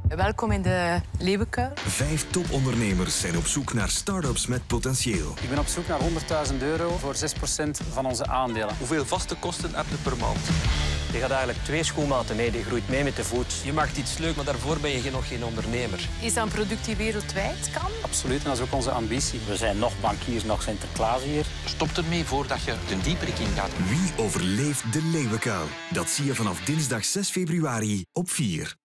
Welkom in de Leeuwenkuil. 5 topondernemers zijn op zoek naar start-ups met potentieel. Ik ben op zoek naar €100.000 voor 6% van onze aandelen. Hoeveel vaste kosten heb je per maand? Je gaat eigenlijk 2 schoenmaten mee, die groeit mee met de voet. Je maakt iets leuk, maar daarvoor ben je nog geen ondernemer. Is dat een product die wereldwijd kan? Absoluut, en dat is ook onze ambitie. We zijn nog bankiers, nog Sinterklaas hier. Stop ermee voordat je er dieper in gaat. Wie overleeft de Leeuwenkuil? Dat zie je vanaf dinsdag 6 februari op 4.